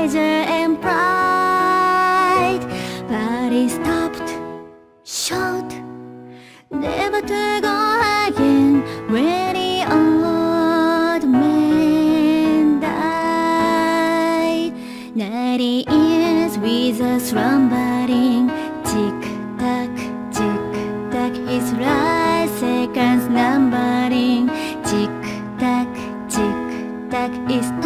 pleasure and pride. But he stopped short, never to go again when the old man died. 90 years with a slumbering tick-tock, tick-tock, his last seconds numbering. Tick-tock, tick-tock, is